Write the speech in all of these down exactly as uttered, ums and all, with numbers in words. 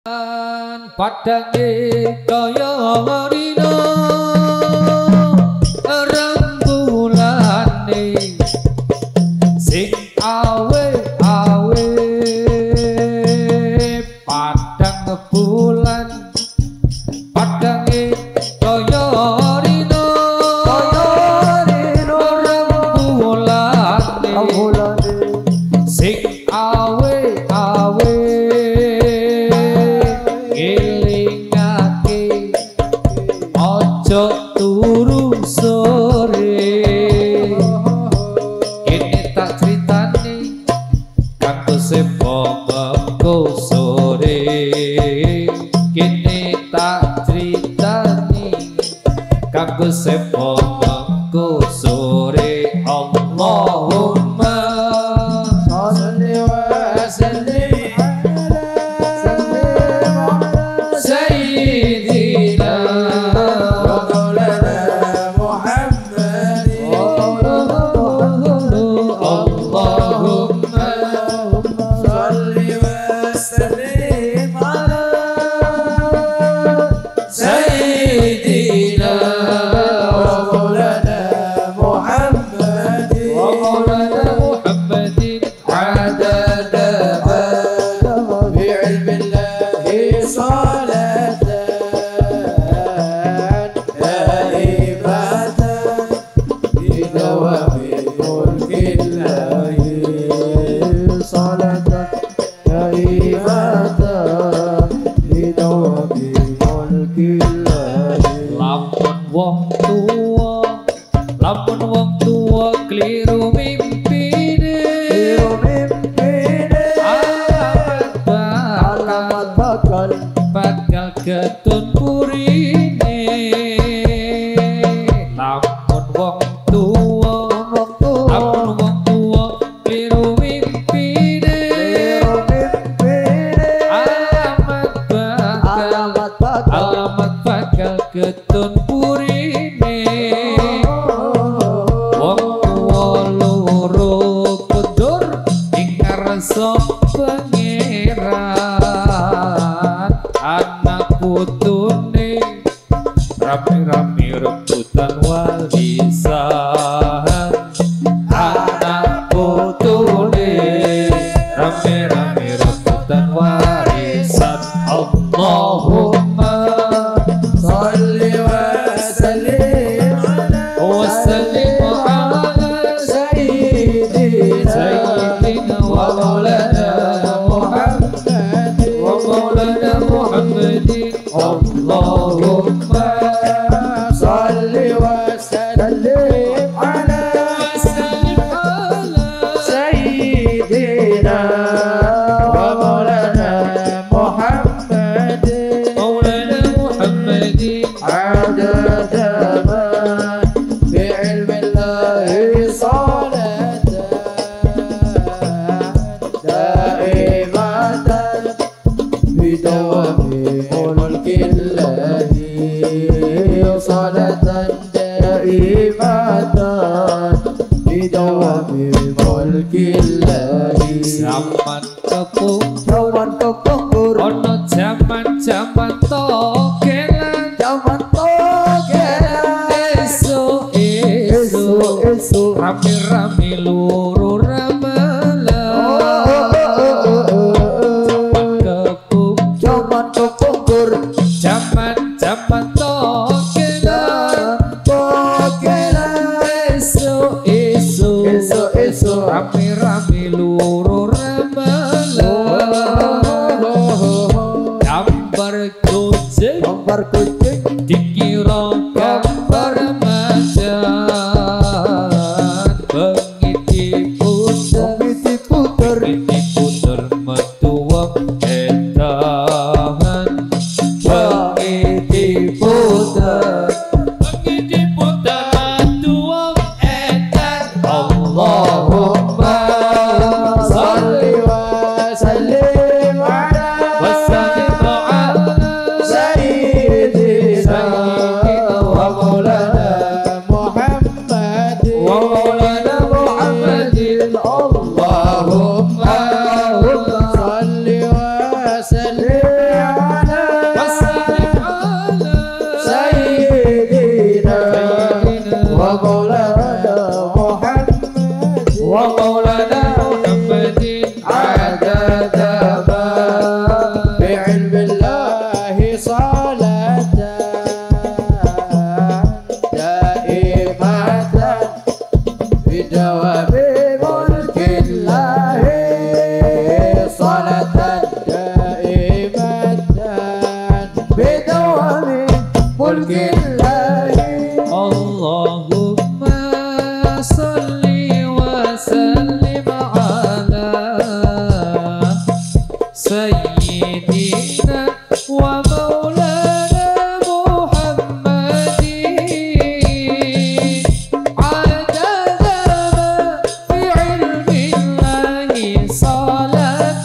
Padange kaya dina rembulane sing awe-awe padang bulan padange kaya dina rembulane sing awe-awe ojo turu sore ini tak ceritani kanggo sepo mengko sore kini tak ceritani kanggo sepo mengko sore Allahumma sholli wa sallim wong tua, lamun wong tua keliru mimpine, keliru mimpine, alamat bakal, bakal ketun purine. Lamun wong tua, wong tua, lamun wong tua keliru mimpine, keliru mimpine, alamat bakal, alamat bakal, alamat bakal ketun purine. Sok pangeran anak putune rame-rame rebutan warisan anak putune rame-rame rebutan warisan Allahumma sholli wa sallim wa sallim ala sayyidina sayyidina مولانا محمد ومولانا محمد اللهم صل وسلم على سيدنا ومولانا محمد مولانا محمد عدد ما في علم الله صلاة بدوام ملك الله صلاة دائمة بدوام ملك الله. Zaman tepung, zaman tepung, ono zaman zaman togelan, zaman togelan. Esok esok esok rame-rame loro ramalan. Zaman zaman togelan togelan esok esok esok esok rame-rame loro ramalan gambar kucing gambar kucing dikira gambar macan bengi diputer bengi diputer bengi puter metu wong edan bengi diputer bengi diputer metu wong edan Allahumma sholli wa sallim ala sayyidina بعلم الله صلاة دائمة بدوام ملك الله صلاة دائمة بدوام ملك الله. اللهم صل وسلم على سيدنا ومولانا محمد عدد ما في علم الله صلاة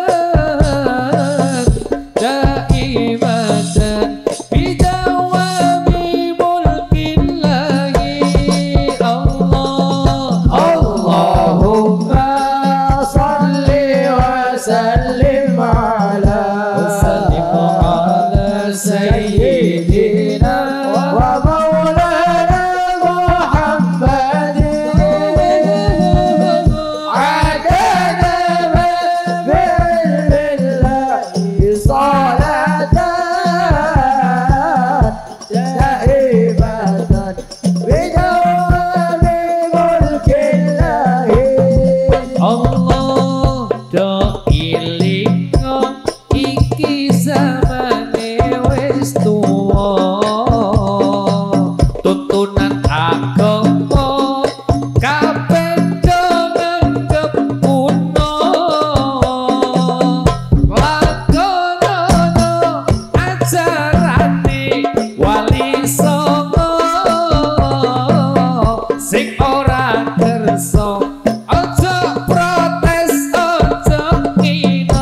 دائمة بدوام ملك الله. الله اللهم صل وسلم على سيدنا ومولانا محمد عدد ما بعلم الله صلاة دائمة بدوام ملك الله. Allah do ilingo iki zamane wis tuwa tuntunan agama kabeh do nganggep kuno lakonono ajarane wali songo sing ora kersa aja protes aja ngina.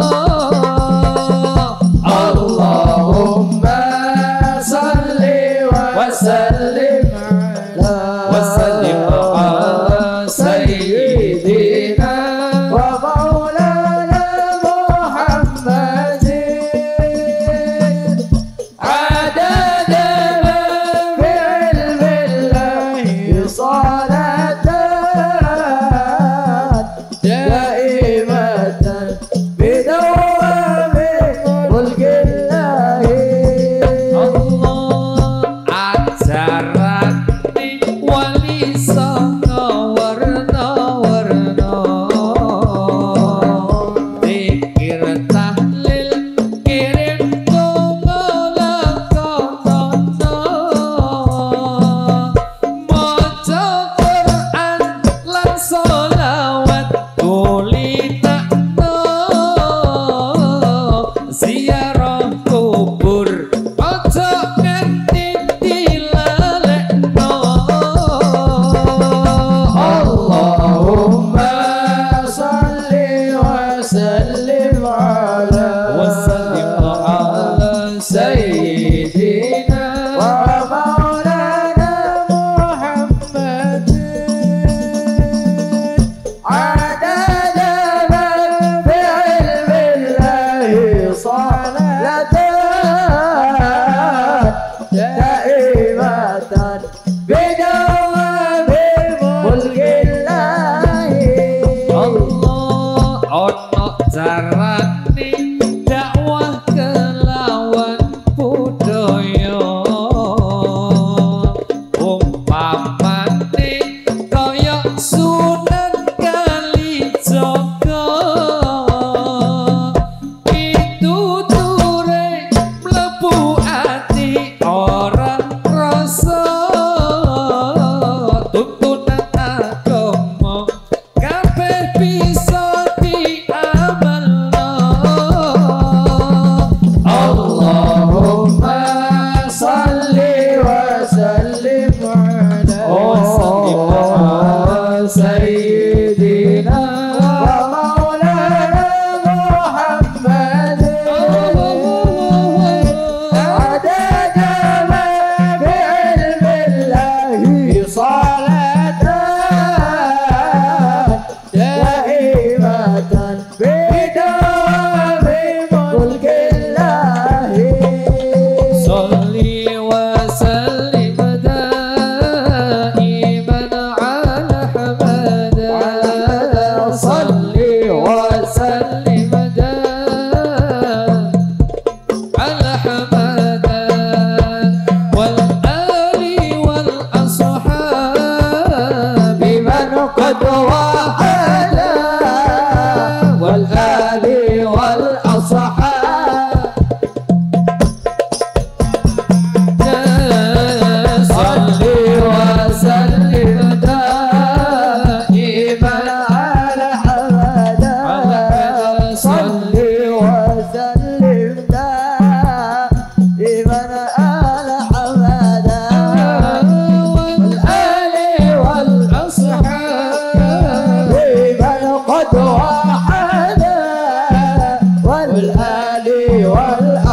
Allahumma salli wa sallim ala sayyidina wa maulana Muhammadin adada ma fi ilmillahi salatan daimatan bidawami mulkillahi. Allah ajarane wali songo warna-warna zikir tahlil kirim donga lakonono maca Quran lan sholawat kulitakno ziarah kubur aja nganti dilalekno. Allahumma salli wa sallim ala sayyidina wa maulana Muhammadin adada ma fi ilmillahi salatan daimatan bidawami mulkillahi. Allah ono carane dakwah kelawan budaya umpamane kaya Sunan Kalijaga pituture mlebu ati ora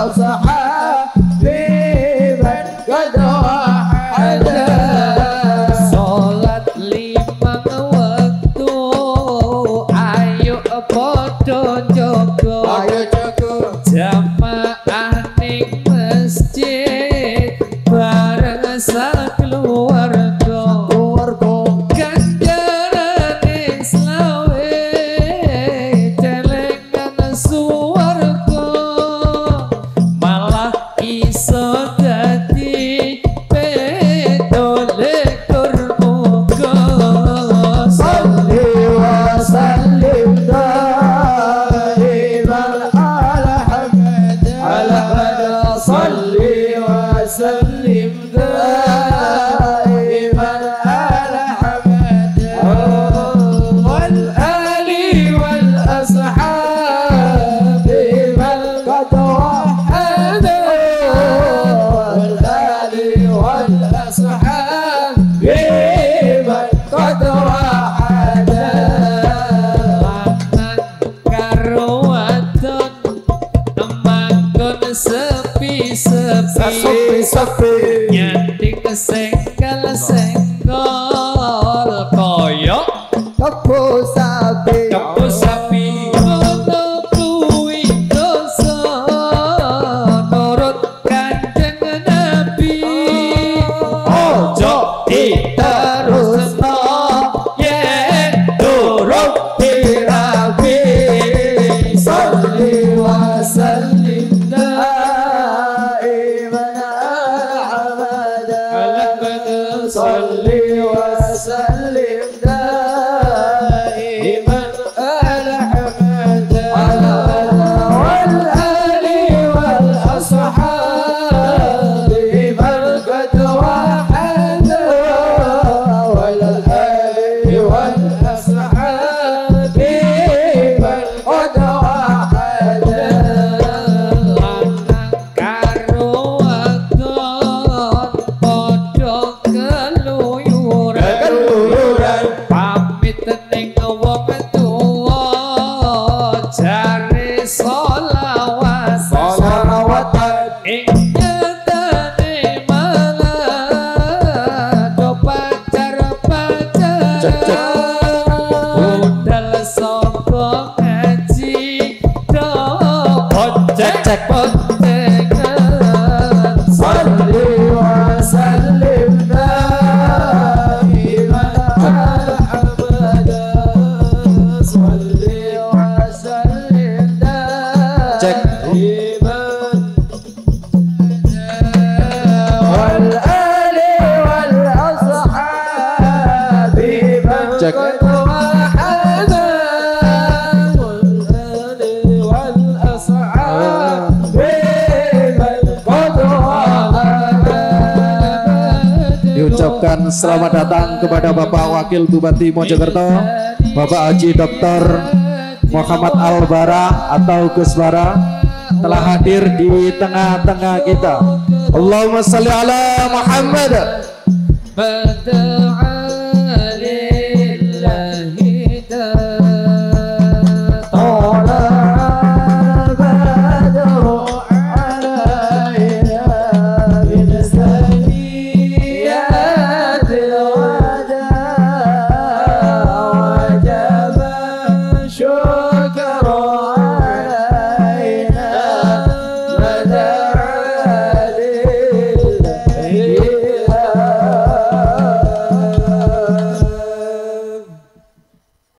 Diucapkan selamat datang kepada Bapak Wakil Bupati Mojokerto, Bapak Haji Doktor Muhammad Al-Bara atau Gus Bara telah hadir di tengah-tengah kita. Allahumma shalli ala Muhammad.